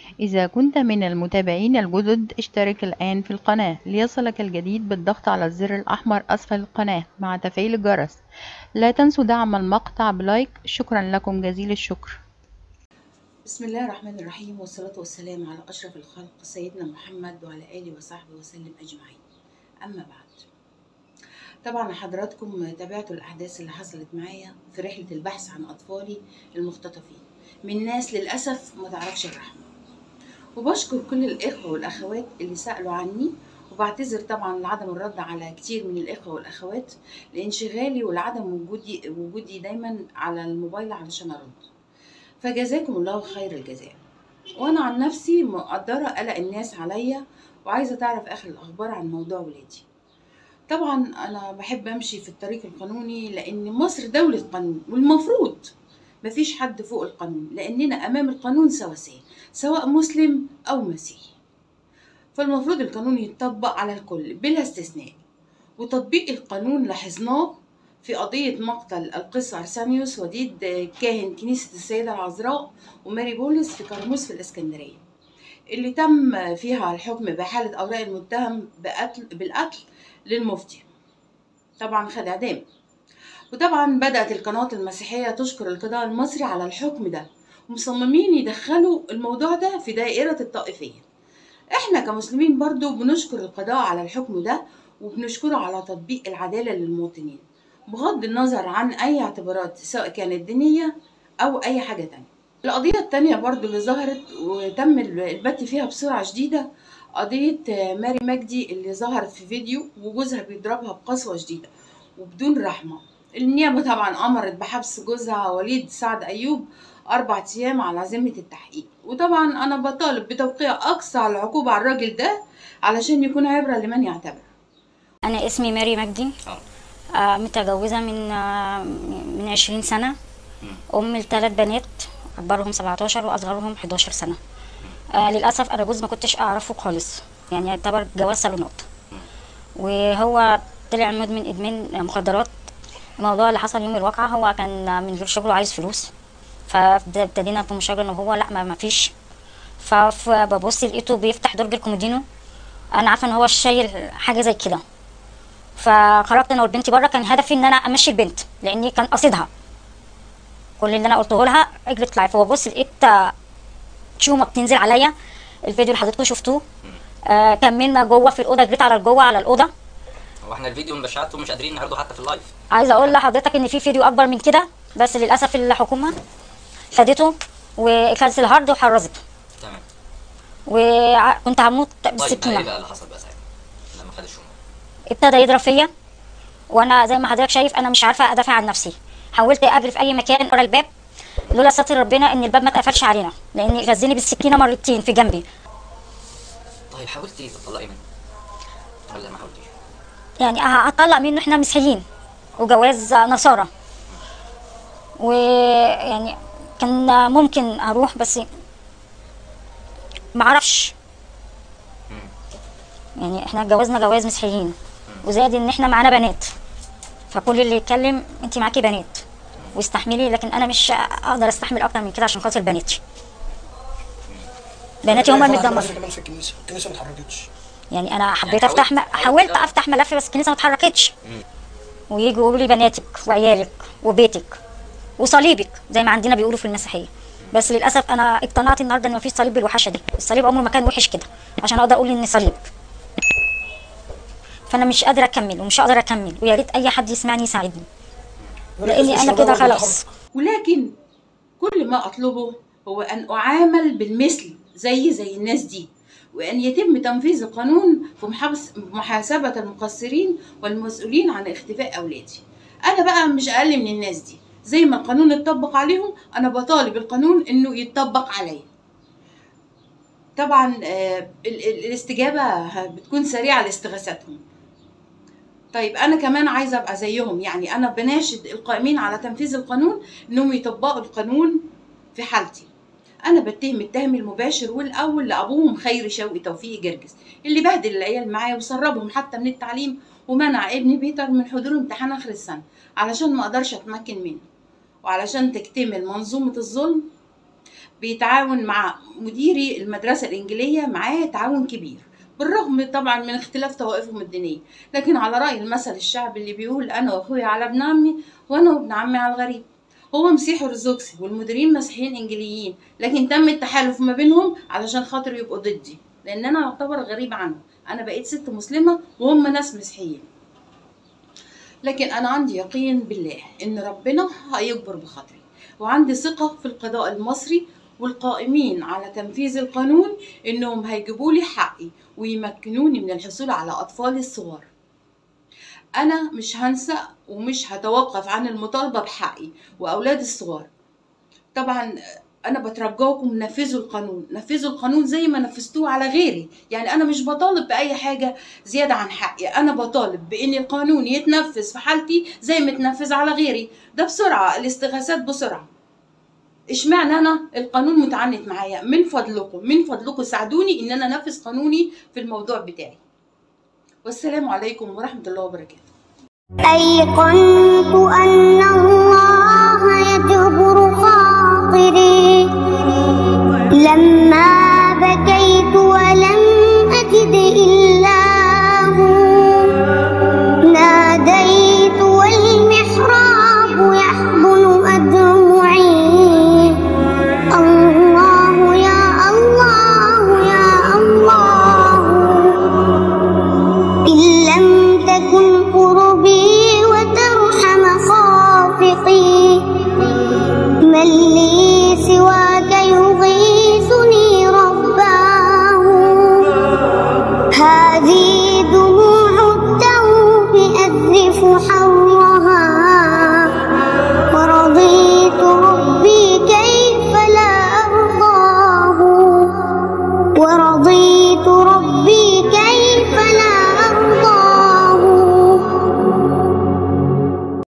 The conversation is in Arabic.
إذا كنت من المتابعين الجدد اشترك الآن في القناة ليصلك الجديد بالضغط على الزر الأحمر أسفل القناة مع تفعيل الجرس. لا تنسوا دعم المقطع بلايك. شكرا لكم جزيل الشكر. بسم الله الرحمن الرحيم، والصلاة والسلام على أشرف الخلق سيدنا محمد وعلى آله وصحبه وسلم أجمعين. أما بعد، طبعا حضراتكم تابعتوا الأحداث اللي حصلت معايا في رحلة البحث عن أطفالي المختطفين من ناس للأسف ما تعرفش الرحمة، وبشكر كل الإخوة والأخوات اللي سألوا عني، وبعتذر طبعا لعدم الرد على كتير من الإخوة والأخوات لانشغالي ولعدم وجودي دايما على الموبايل علشان أرد، فجزاكم الله خير الجزاء. وانا عن نفسي مقدره قلق الناس عليا وعايزه تعرف اخر الاخبار عن موضوع ولادي. طبعا انا بحب امشي في الطريق القانوني لان مصر دوله قانون، والمفروض مفيش حد فوق القانون لاننا امام القانون سواسية سواء مسلم او مسيحي، فالمفروض القانون يتطبق على الكل بلا استثناء. وتطبيق القانون لاحظناه في قضية مقتل القس أرسانيوس وديد كاهن كنيسة السيدة العذراء وماري بولس في كرموز في الإسكندرية، اللي تم فيها الحكم بحالة أوراق المتهم بالقتل للمفتي، طبعا خد إعدام. وطبعا بدأت القنوات المسيحية تشكر القضاء المصري على الحكم ده، ومصممين يدخلوا الموضوع ده في دائرة الطائفية. احنا كمسلمين برضو بنشكر القضاء على الحكم ده، وبنشكره على تطبيق العدالة للمواطنين بغض النظر عن أي اعتبارات سواء كانت دينية أو أي حاجة تانية. القضية التانية برضو اللي ظهرت وتم البت فيها بسرعة شديدة قضية ماري مجدي اللي ظهرت في فيديو وجوزها بيضربها بقسوة شديدة وبدون رحمة. النيابة طبعا أمرت بحبس جوزها وليد سعد أيوب 4 أيام على ذمة التحقيق، وطبعا أنا بطالب بتوقيع أقصى العقوبة على الراجل ده علشان يكون عبرة لمن يعتبر. أنا اسمي ماري مجدي، متجوزة من 20 سنة، أم ل3 بنات، أكبرهم 17 وأصغرهم 11 سنة. للأسف أنا جوز ما كنتش أعرفه خالص، يعني يعتبر جواز صالونات، وهو طلع مدمن إدمان مخدرات. الموضوع اللي حصل يوم الواقعة هو كان من غير شغل وعايز فلوس، فابتدينا في مشاجرة إن هو لأ ما فيش. فببص لقيته بيفتح درج الكومودينو، أنا عارفة إن هو شايل حاجة زي كده، فخرجت انا والبنت بره. كان هدفي ان انا امشي البنت لاني كان قصدها، كل اللي انا قلته لها اجري اطلعي. فببص لقيت شومه بتنزل عليا، الفيديو اللي حضرتكم شفتوه. كملنا جوه في الاوضه، جريت على جوه على الاوضه. هو احنا الفيديو مباشرته مش قادرين نعرضه حتى في اللايف. عايزه اقول لحضرتك ان في فيديو اكبر من كده، بس للاسف الحكومه خدته وكنسل الهارد وحرزته. تمام. وكنت هموت بالسكينه. طيب ايه بقى اللي حصل بقى ساعتها لما خد الشومه؟ ابتدى يضرب فيا، وانا زي ما حضرتك شايف انا مش عارفه ادافع عن نفسي. حاولت اجري في اي مكان ورا الباب، لولا ستر ربنا ان الباب ما اتقفلش علينا، لان غزني بالسكينه مرتين في جنبي. طيب حاولتي تطلقي منه ولا ما حاولتيش؟ يعني هطلق منه، احنا مسيحيين وجواز نصارى، ويعني كان ممكن اروح بس ما اعرفش. يعني احنا جوازنا جواز مسيحيين، وزائد ان احنا معانا بنات، فكل اللي يتكلم انت معاكي بنات واستحملي، لكن انا مش اقدر استحمل اكتر من كده عشان خاطر بناتي. بناتي هما المتدمرين. كمان في الكنيسه ما اتحركتش. يعني انا حبيت افتح حاولت افتح ملف بس الكنيسه ما اتحركتش. ويجوا يقولوا لي بناتك وعيالك وبيتك وصليبك زي ما عندنا بيقولوا في المسيحيه، بس للاسف انا اقتنعت النهارده ان مفيش صليب بالوحشه دي. الصليب عمره ما كان وحش كده عشان اقدر اقول ان صليب. فانا مش قادره اكمل ومش هقدر اكمل، ويا ريت اي حد يسمعني يساعدني، لاني انا كده خلاص. ولكن كل ما أطلبه هو أن أعامل بالمثل زي الناس دي، وأن يتم تنفيذ القانون في محاسبة المقصرين والمسؤولين عن اختفاء أولادي. أنا بقى مش أقل من الناس دي، زي ما القانون اتطبق عليهم أنا بطالب القانون إنه يتطبق عليا. طبعا الاستجابة بتكون سريعة لاستغاثتهم. طيب أنا كمان عايزة أبقى زيهم، يعني أنا بناشد القائمين على تنفيذ القانون إنهم يطبقوا القانون في حالتي. أنا بتهم التهم المباشر والأول لأبوهم خيري شوقي توفيق جرجس، اللي بهدل العيال معايا وسربهم حتى من التعليم، ومنع ابني بيتر من حضور امتحان آخر السنة علشان ما أقدرش أتمكن منه. وعلشان تكتمل منظومة الظلم بيتعاون مع مديري المدرسة الإنجيلية، معاه تعاون كبير بالرغم طبعا من اختلاف طوائفهم الدينية، لكن على رأي المثل الشعبي اللي بيقول أنا وأخويا على ابن عمي وأنا وابن عمي على الغريب. هو مسيحي أرثوذكسي والمديرين مسيحيين إنجيليين، لكن تم التحالف ما بينهم علشان خاطر يبقوا ضدي، لأن أنا أعتبر غريب عنهم. أنا بقيت ست مسلمة وهم ناس مسيحيين، لكن أنا عندي يقين بالله إن ربنا هيكبر بخاطري، وعندي ثقة في القضاء المصري والقائمين على تنفيذ القانون إنهم هيجيبوا لي حقي ويمكنوني من الحصول على أطفالي الصغار. أنا مش هنسى ومش هتوقف عن المطالبة بحقي وأولادي الصغار. طبعا أنا بترجاكم نفذوا القانون، نفذوا القانون زي ما نفذتوه على غيري. يعني أنا مش بطالب بأي حاجة زيادة عن حقي، أنا بطالب بإن القانون يتنفذ في حالتي زي ما يتنفذ على غيري، ده بسرعة، الاستغاثات بسرعة. اشمعنى أنا القانون متعنت معايا؟ من فضلكم ساعدوني إن أنا أنفذ قانوني في الموضوع بتاعي. والسلام عليكم ورحمة الله وبركاته. أيقنت أن الله يجبر خاطري لما بكيت ولم أجد إلا هو، ناديت والمحراب يحضن أدمعي، الله يا الله يا الله، إن لم تكن قربي وترحم خافقي، من لي سواك يغيثني رباه، هذه دموع التوب أذرف حرها، ورضيت ربي كيف لا أرضاه، ورضيت ربي